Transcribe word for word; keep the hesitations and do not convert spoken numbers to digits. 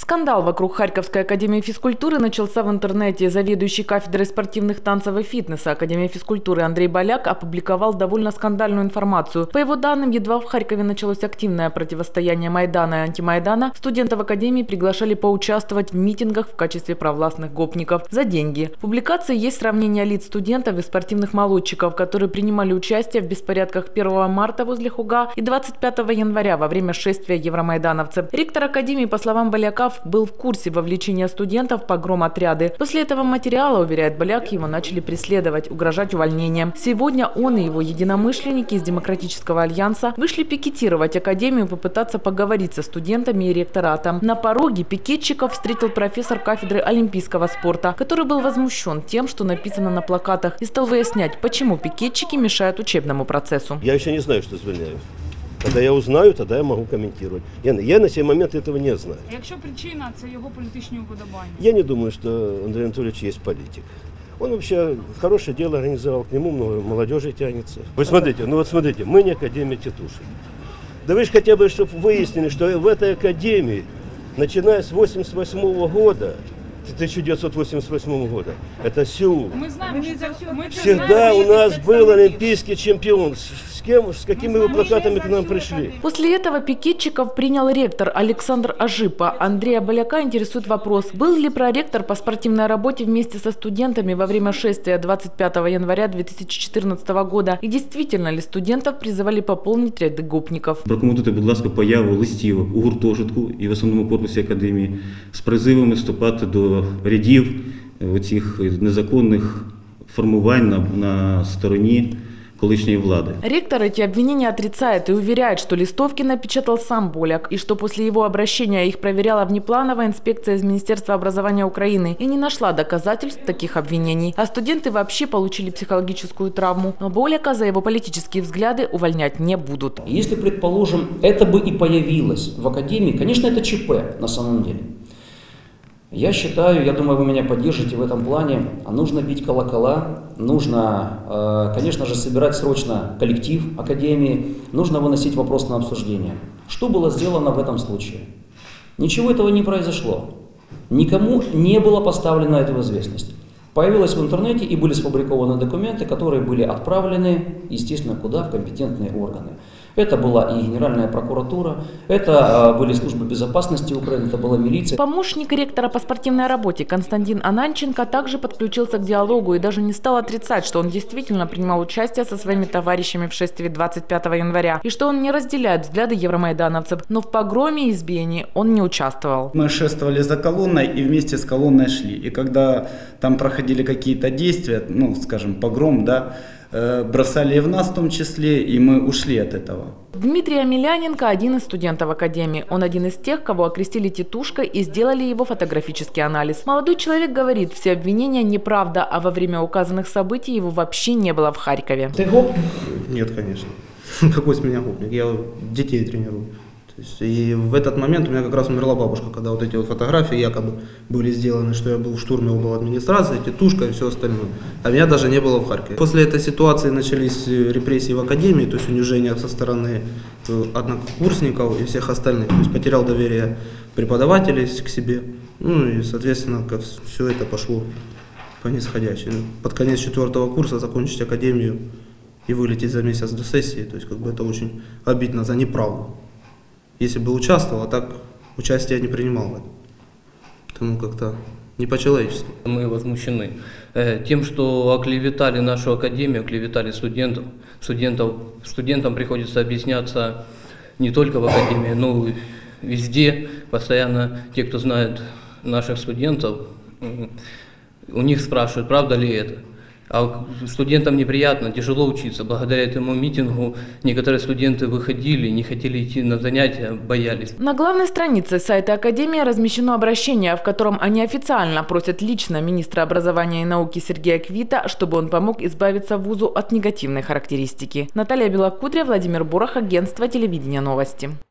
Скандал вокруг Харьковской академии физкультуры начался в интернете. Заведующий кафедрой спортивных танцев и фитнеса Академии физкультуры Андрей Боляк опубликовал довольно скандальную информацию. По его данным, едва в Харькове началось активное противостояние Майдана и антимайдана, студентов академии приглашали поучаствовать в митингах в качестве провластных гопников за деньги. В публикации есть сравнение лиц студентов и спортивных молодчиков, которые принимали участие в беспорядках первого марта возле Хуга и двадцать пятого января во время шествия евромайдановцев. Ректор академии, по словам Боляка, был в курсе вовлечения студентов в погром-отряды. После этого материала, уверяет Боляк, его начали преследовать, угрожать увольнением. Сегодня он и его единомышленники из Демократического альянса вышли пикетировать академию, попытаться поговорить со студентами и ректоратом. На пороге пикетчиков встретил профессор кафедры олимпийского спорта, который был возмущен тем, что написано на плакатах, и стал выяснять, почему пикетчики мешают учебному процессу. Я еще не знаю, что звільняю. Когда я узнаю, тогда я могу комментировать. Я, я на сей момент этого не знаю. А якщо причина – це його політичні уподобання? Я не думаю, что Андрей Анатольевич есть политик. Он вообще хорошее дело организовал, к нему много молодежи тянется. Вы смотрите, ну вот смотрите, мы не Академия Тетушек. Да вы же хотя бы, чтобы выяснили, что в этой академии, начиная с восемьдесят восьмого года, тысяча девятьсот восемьдесят восьмого года, это Сеул. Мы знаем, что это, мы Всегда знаем, у нас был олимпийский чемпион. С кем, с какими вы плакатами к нам пришли? После этого пикетчиков принял ректор Александр Ажипа. Андрея Боляка интересует вопрос, был ли проректор по спортивной работе вместе со студентами во время шествия двадцать пятого января две тысячи четырнадцатого года, и действительно ли студентов призывали пополнить ряды гопников. Прокоментуйте, будь ласка, появу листів у гуртожитку і в основному корпусі академії з призивами вступати до рядів цих незаконних формувань на, на стороні колишней влады. Ректор эти обвинения отрицает и уверяет, что листовки напечатал сам Боляк, и что после его обращения их проверяла внеплановая инспекция из Министерства образования Украины и не нашла доказательств таких обвинений. А студенты вообще получили психологическую травму. Но Боляка за его политические взгляды увольнять не будут. Если, предположим, это бы и появилось в академии, конечно, это ЧП на самом деле. Я считаю, я думаю, вы меня поддержите в этом плане, нужно бить колокола, нужно, конечно же, собирать срочно коллектив академии, нужно выносить вопрос на обсуждение. Что было сделано в этом случае? Ничего этого не произошло. Никому не было поставлено это в известность. Появилось в интернете и были сфабрикованы документы, которые были отправлены, естественно, куда? В компетентные органы. Это была и Генеральная прокуратура, это были службы безопасности Украины, это была милиция. Помощник ректора по спортивной работе Константин Ананченко также подключился к диалогу и даже не стал отрицать, что он действительно принимал участие со своими товарищами в шествии двадцать пятого января и что он не разделяет взгляды евромайдановцев, но в погроме и избиении он не участвовал. Мы шествовали за колонной и вместе с колонной шли. И когда там проходили какие-то действия, ну, скажем, погром, да, бросали и в нас в том числе, и мы ушли от этого. Дмитрий Амеляненко – один из студентов академии. Он один из тех, кого окрестили тетушкой и сделали его фотографический анализ. Молодой человек говорит, все обвинения неправда, а во время указанных событий его вообще не было в Харькове. Ты гопник? Нет, конечно. Какой с меня гопник? Я детей тренирую. И в этот момент у меня как раз умерла бабушка, когда вот эти вот фотографии якобы были сделаны, что я был в штурме обл. Администрации, тетушка и все остальное. А меня даже не было в Харькове. После этой ситуации начались репрессии в академии, то есть унижение со стороны однокурсников и всех остальных. То есть потерял доверие преподавателей к себе. Ну и, соответственно, все это пошло по нисходящей. Под конец четвертого курса закончить академию и вылететь за месяц до сессии. То есть как бы это очень обидно за неправду. Если бы участвовал, а так участие я не принимал. Потому как-то не по-человечески. Мы возмущены э, тем, что оклеветали нашу академию, оклеветали студентов. студентов. Студентам приходится объясняться не только в академии, но и везде. Постоянно те, кто знает наших студентов, э, у них спрашивают, правда ли это. А студентам неприятно, тяжело учиться. Благодаря этому митингу некоторые студенты выходили, не хотели идти на занятия, боялись. На главной странице сайта Академии размещено обращение, в котором они официально просят лично министра образования и науки Сергея Квита, чтобы он помог избавиться вузу от негативной характеристики. Наталья Белокудря, Владимир Борох, агентство телевидения новости.